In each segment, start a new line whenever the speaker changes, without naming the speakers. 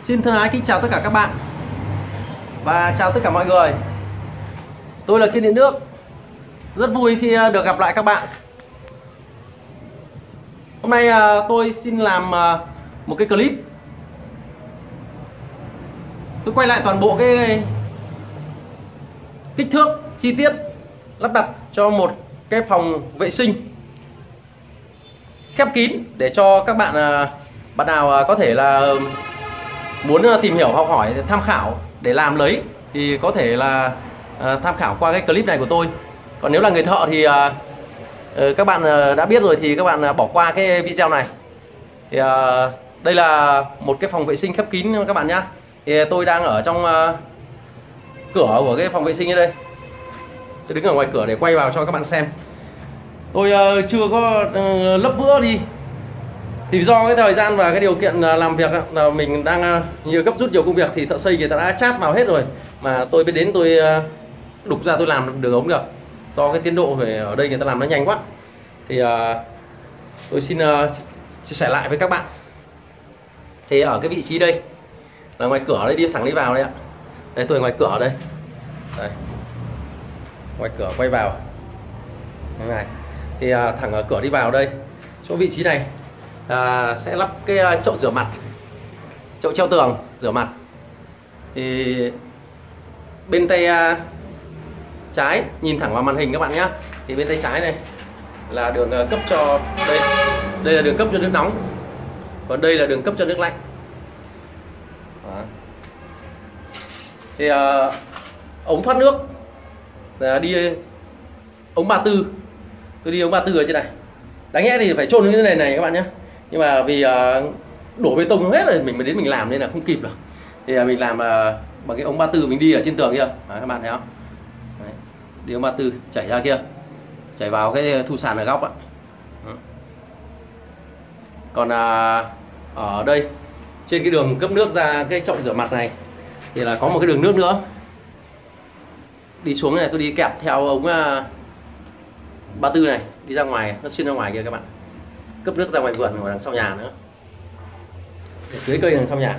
Xin thân ái kính chào tất cả các bạn và chào tất cả mọi người. Tôi là Kiên Điện Nước. Rất vui khi được gặp lại các bạn. Hôm nay tôi xin làm một cái clip. Tôi quay lại toàn bộ cái kích thước chi tiết lắp đặt cho một cái phòng vệ sinh khép kín để cho các bạn bạn nào có thể là muốn tìm hiểu, học hỏi, tham khảo để làm lấy thì có thể là tham khảo qua cái clip này của tôi. Còn nếu là người thợ thì các bạn đã biết rồi thì các bạn bỏ qua cái video này. Thì đây là một cái phòng vệ sinh khép kín các bạn nhé. Thì tôi đang ở trong cửa của cái phòng vệ sinh ở đây. Tôi đứng ở ngoài cửa để quay vào cho các bạn xem. Tôi chưa có lấp vữa đi. Thì do cái thời gian và cái điều kiện làm việc là mình đang nhiều gấp rút nhiều công việc thì thợ xây người ta đã chát vào hết rồi. Mà tôi biết đến tôi đục ra tôi làm đường ống được. Do cái tiến độ ở đây người ta làm nó nhanh quá. Thì tôi xin chia sẻ lại với các bạn. Thì ở cái vị trí đây là ngoài cửa đây, đi thẳng đi vào đây ạ. Đây tôi ở ngoài cửa ở đây. Đây. Ngoài cửa quay vào. Thế này. Thì thẳng ở cửa đi vào đây. Chỗ vị trí này sẽ lắp cái chậu rửa mặt, chậu treo tường rửa mặt. Thì bên tay trái nhìn thẳng vào màn hình các bạn nhé. Thì bên tay trái này là đường cấp cho đây là đường cấp cho nước nóng, còn đây là đường cấp cho nước lạnh. Đó. Thì ống thoát nước đi ống 34, tôi đi ống 34 ở trên này. Đáng nhẽ thì phải chôn cái nền này các bạn nhé, nhưng mà vì đổ bê tông hết rồi mình mới đến mình làm nên là không kịp được. Thì mình làm bằng cái ống 34 mình đi ở trên tường kia. Đấy, các bạn thấy không? Đấy, đi ống 34 chảy ra kia, chảy vào cái thu sàn ở góc ạ. Còn ở đây trên cái đường cấp nước ra cái chậu rửa mặt này thì là có một cái đường nước nữa đi xuống này. Tôi đi kẹp theo ống 34 này đi ra ngoài, nó xuyên ra ngoài kia các bạn, cấp nước ra ngoài vườn hoặc đằng sau nhà nữa, để tưới cây đằng sau nhà.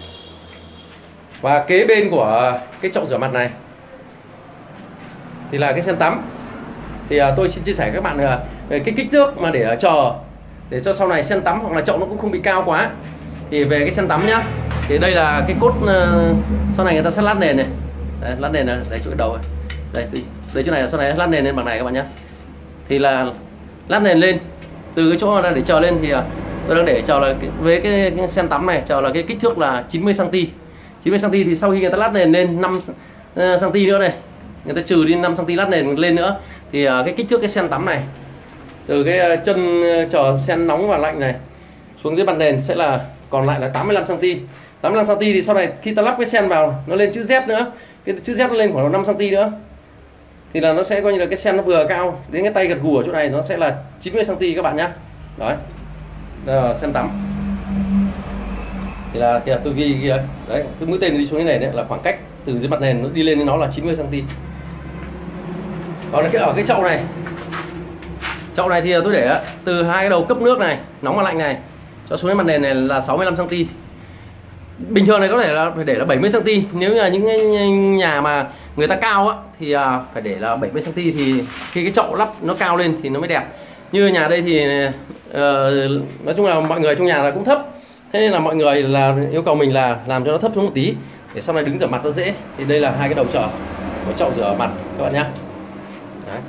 Và kế bên của cái chậu rửa mặt này thì là cái sen tắm. Thì tôi xin chia sẻ với các bạn về cái kích thước mà để chờ để cho sau này sen tắm hoặc là chậu nó cũng không bị cao quá. Thì về cái sen tắm nhá, thì đây là cái cốt sau này người ta sẽ lát nền này. Đấy, lát nền này, đấy chỗ đầu này. Đây chỗ này là sau này lát nền lên bằng này các bạn nhé. Thì là lát nền lên từ cái chỗ để chờ lên thì tôi đang để chờ là với cái sen tắm này chờ là cái kích thước là 90 cm. 90 cm thì sau khi người ta lát nền lên 5 cm nữa này, người ta trừ đi 5 cm lát nền lên nữa thì cái kích thước cái sen tắm này từ cái chân chờ sen nóng và lạnh này xuống dưới mặt nền sẽ là còn lại là 85 cm. 85 cm thì sau này khi ta lắp cái sen vào nó lên chữ Z nữa, cái chữ Z nó lên khoảng 5 cm nữa thì là nó sẽ coi như là cái sen nó vừa cao đến cái tay gật gù ở chỗ này nó sẽ là 90 cm các bạn nhé. Đấy, đây là sen tắm. Thì là tôi ghi kia đấy, cái mũi tên đi xuống cái này đấy là khoảng cách từ dưới mặt nền nó đi lên nó là 90 cm. Còn ở cái chậu này thì tôi để từ hai cái đầu cấp nước này nóng và lạnh này cho xuống cái mặt nền này là 65 cm. Bình thường này có thể là phải để là 70 cm. Nếu như là những cái nhà mà người ta cao á thì phải để là 70 cm thì khi cái chậu lắp nó cao lên thì nó mới đẹp. Như nhà đây thì nói chung là mọi người trong nhà là cũng thấp. Thế nên là mọi người là yêu cầu mình là làm cho nó thấp xuống một tí để sau này đứng rửa mặt nó dễ. Thì đây là hai cái đầu chờ của chậu rửa mặt các bạn nhé. Đấy.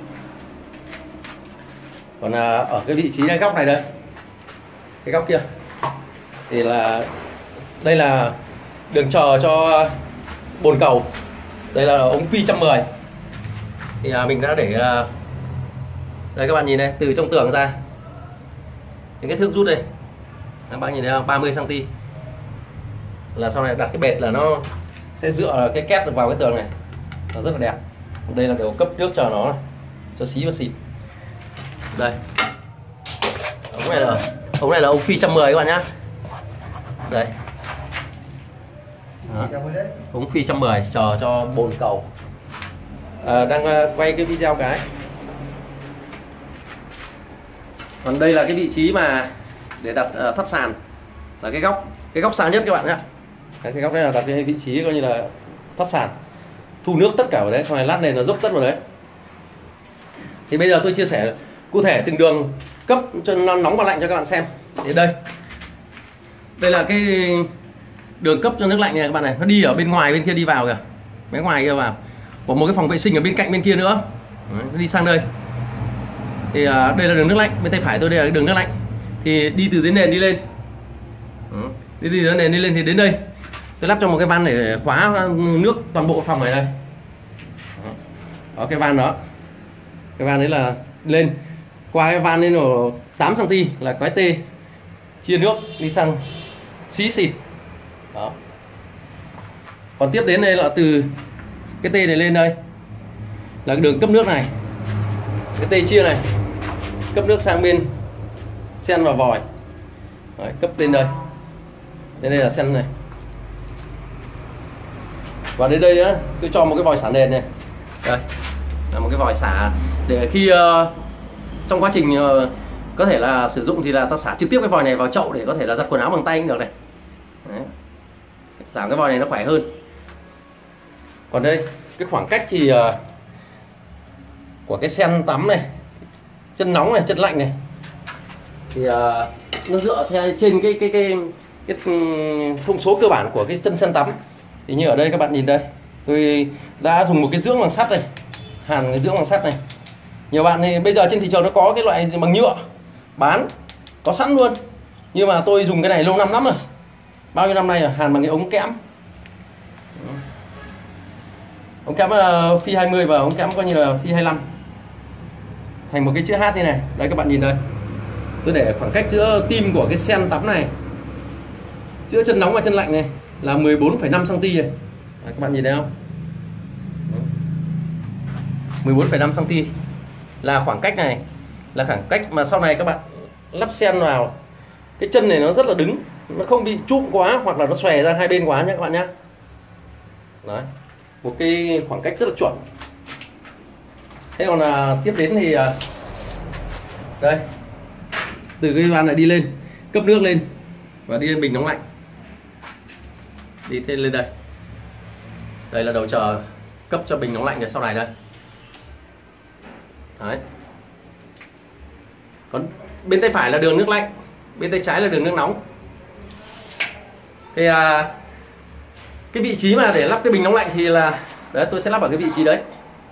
Còn ở cái vị trí này, góc này đây, cái góc kia thì là đây là đường chờ cho bồn cầu. Đây là ống phi 110. Thì mình đã để đây các bạn nhìn đây, từ trong tường ra những cái thước rút đây các bạn nhìn thấy không, 30 cm là sau này đặt cái bệt là nó sẽ dựa cái két được vào cái tường này, nó rất là đẹp. Đây là đều cấp nước chờ nó này, cho xí và xịt. Đây ống này là ống phi 110 các bạn nhá. Đây đó. Ống phi 110 chờ cho bồn cầu. Đang quay cái video cái. Còn đây là cái vị trí mà để đặt thoát sàn, là cái góc xa nhất các bạn nhé. cái góc này là đặt cái vị trí coi như là thoát sàn, thu nước tất cả vào đấy, xong này lát nền nó dốc tất vào đấy. Thì bây giờ tôi chia sẻ cụ thể từng đường cấp cho nóng và lạnh cho các bạn xem. Thì đây là cái đường cấp cho nước lạnh này các bạn này, nó đi ở bên ngoài bên kia đi vào kìa, bên ngoài kia vào, có một cái phòng vệ sinh ở bên cạnh bên kia nữa. Đấy, nó đi sang đây. Thì đây là đường nước lạnh, bên tay phải tôi đây là đường nước lạnh. Thì đi từ dưới nền đi lên, đi từ dưới nền đi lên thì đến đây tôi lắp cho một cái van để khóa nước toàn bộ phòng này đây. Đó, cái van đó, cái van đấy là lên qua cái van lên ở 8 cm là cái T chia nước đi sang xí xịt. Đó. Còn tiếp đến đây là từ cái T này lên đây là cái đường cấp nước này, cái T chia này cấp nước sang bên sen và vòi. Đấy, cấp lên đây, đây là sen này, và đến đây nữa tôi cho một cái vòi xả nền này, đây là một cái vòi xả để khi trong quá trình có thể là sử dụng thì là ta xả trực tiếp cái vòi này vào chậu để có thể là giặt quần áo bằng tay cũng được này. Đấy. Giảm cái vòi này nó khỏe hơn. Còn đây cái khoảng cách thì của cái sen tắm này, chân nóng này, chân lạnh này thì nó dựa theo trên cái thông số cơ bản của cái chân sen tắm. Thì như ở đây các bạn nhìn đây, tôi đã dùng một cái dưỡng bằng sắt này, hàn cái dưỡng bằng sắt này. Nhiều bạn thì bây giờ trên thị trường nó có cái loại bằng nhựa bán có sẵn luôn, nhưng mà tôi dùng cái này lâu năm lắm rồi, bao nhiêu năm nay rồi, hàn bằng cái ống kẽm, ống kẽm phi 20 và ống kẽm coi như là phi 25 thành một cái chữ H như này. Đây các bạn nhìn đây, tôi để khoảng cách giữa tim của cái sen tắm này, giữa chân nóng và chân lạnh này là 14,5 cm này. Đấy, các bạn nhìn thấy không? 14,5 cm là khoảng cách này, là khoảng cách mà sau này các bạn lắp sen vào, cái chân này nó rất là đứng, nó không bị trũng quá hoặc là nó xòe ra hai bên quá nhé các bạn nhé. Đấy, một cái khoảng cách rất là chuẩn. Thế còn tiếp đến thì đây, từ cái van này đi lên cấp nước lên và đi lên bình nóng lạnh, đi thêm lên đây, đây là đầu chờ cấp cho bình nóng lạnh này sau này đây. Đấy. Còn bên tay phải là đường nước lạnh, bên tay trái là đường nước nóng. Thì cái vị trí mà để lắp cái bình nóng lạnh thì là đấy, tôi sẽ lắp ở cái vị trí đấy.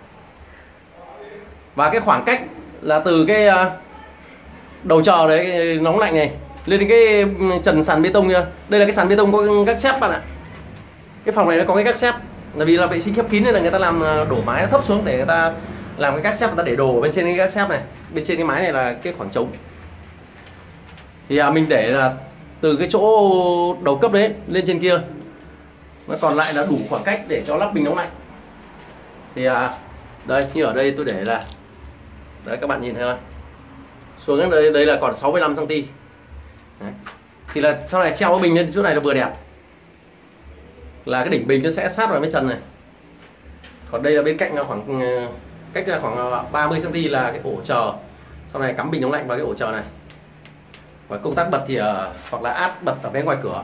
Và cái khoảng cách là từ cái đầu chờ đấy, cái nóng lạnh này lên đến cái trần sàn bê tông kia. Đây là cái sàn bê tông có gác xép bạn ạ. Cái phòng này nó có cái gác xép, là vì là vệ sinh khép kín nên là người ta làm đổ mái nó thấp xuống để người ta làm cái gác xép, người ta để đồ bên trên cái gác xép này, bên trên cái mái này là cái khoảng trống. Thì mình để là từ cái chỗ đầu cấp đấy lên trên kia, nó còn lại là đủ khoảng cách để cho lắp bình nóng lạnh. Thì đây, như ở đây tôi để là đấy, các bạn nhìn thấy không, xuống đến đây là còn 65 cm. Đấy. Thì là sau này treo cái bình lên chỗ này là vừa đẹp, là cái đỉnh bình nó sẽ sát vào với trần này. Còn đây là bên cạnh là khoảng cách là khoảng 30 cm là cái ổ chờ, sau này cắm bình nóng lạnh vào cái ổ chờ này. Và công tắc bật thì hoặc là át bật ở bên ngoài cửa.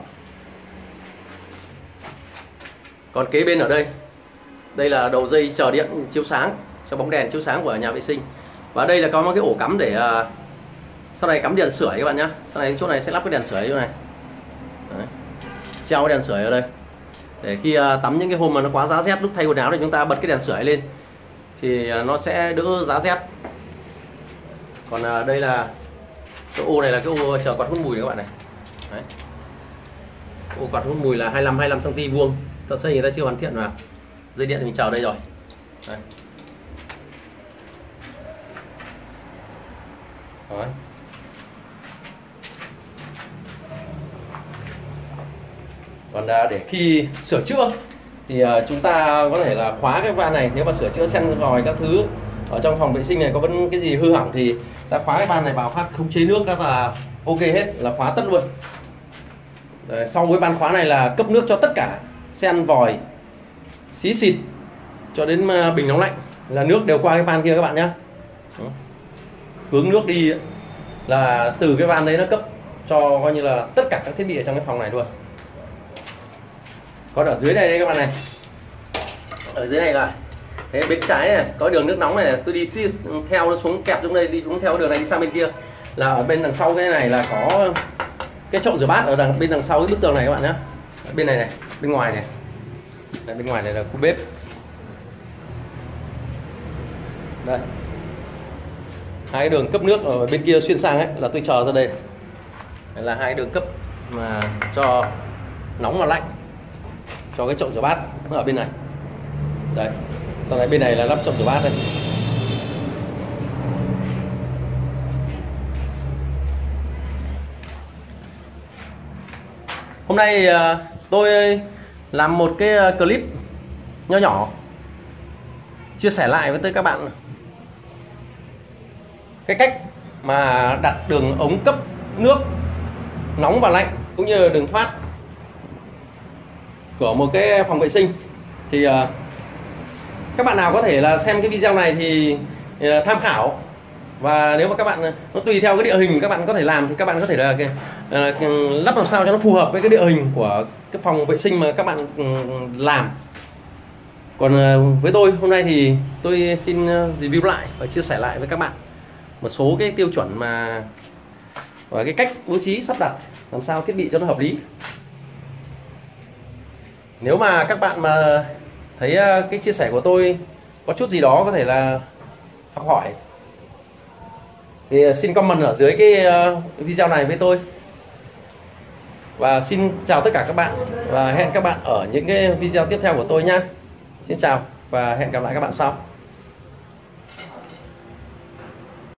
Còn kế bên ở đây, đây là đầu dây chờ điện chiếu sáng cho bóng đèn chiếu sáng của nhà vệ sinh. Và đây là có một cái ổ cắm để sau này cắm đèn sưởi các bạn nhé. Sau này chỗ này sẽ lắp cái đèn sưởi chỗ này. Đấy. Treo cái đèn sưởi ở đây để khi tắm những cái hôm mà nó quá giá rét, lúc thay quần áo thì chúng ta bật cái đèn sưởi lên thì nó sẽ đỡ giá rét. Còn đây là cái ô này là cái ô chờ quạt hút mùi các bạn này. Đấy. Ô quạt hút mùi là 25 cm vuông. Thợ xây người ta chưa hoàn thiện mà. Dây điện thì mình chờ đây rồi. Đấy. Đấy. Còn để khi sửa chữa thì chúng ta có thể là khóa cái van này. Nếu mà sửa chữa sen vòi các thứ ở trong phòng vệ sinh này có vẫn cái gì hư hỏng thì ta khóa cái van này vào phát không chế nước, các là ok hết, là khóa tất luôn. Đấy, sau cái van khóa này là cấp nước cho tất cả sen vòi, xí xịt cho đến bình nóng lạnh là nước đều qua cái van kia các bạn nhé. Hướng nước đi là từ cái van đấy nó cấp cho coi như là tất cả các thiết bị ở trong cái phòng này luôn. Còn ở dưới này đây các bạn này, ở dưới này là thế, bên trái này có đường nước nóng này, tôi đi theo nó xuống, kẹp xuống đây, đi xuống theo đường này đi sang bên kia, là ở bên đằng sau cái này là có cái chậu rửa bát ở bên đằng sau cái bức tường này các bạn nhé. Bên này này, bên ngoài này, bên ngoài này là khu bếp. Đây, hai đường cấp nước ở bên kia xuyên sang ấy là tôi chờ ra đây. Đây là hai đường cấp mà cho nóng và lạnh cho cái chậu rửa bát nó ở bên này. Đấy, sau này bên này là lắp chậu rửa bát đây. Hôm nay tôi làm một cái clip nho nhỏ chia sẻ lại với các bạn cái cách mà đặt đường ống cấp nước nóng và lạnh cũng như đường thoát của một cái phòng vệ sinh. Thì các bạn nào có thể là xem cái video này thì tham khảo, và nếu mà các bạn nó tùy theo cái địa hình các bạn có thể làm thì các bạn có thể là lắp làm sao cho nó phù hợp với cái địa hình của cái phòng vệ sinh mà các bạn làm. Còn với tôi hôm nay thì tôi xin review lại và chia sẻ lại với các bạn một số cái tiêu chuẩn mà và cái cách bố trí sắp đặt làm sao thiết bị cho nó hợp lý. Nếu mà các bạn mà thấy cái chia sẻ của tôi có chút gì đó có thể là học hỏi thì xin comment ở dưới cái video này với tôi. Và xin chào tất cả các bạn và hẹn các bạn ở những cái video tiếp theo của tôi nhé. Xin chào và hẹn gặp lại các bạn sau.